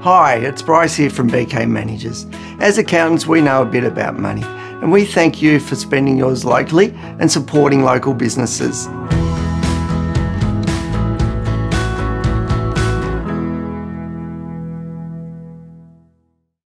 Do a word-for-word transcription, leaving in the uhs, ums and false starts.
Hi, it's Bryce here from B K Managers. As accountants, we know a bit about money, and we thank you for spending yours locally and supporting local businesses.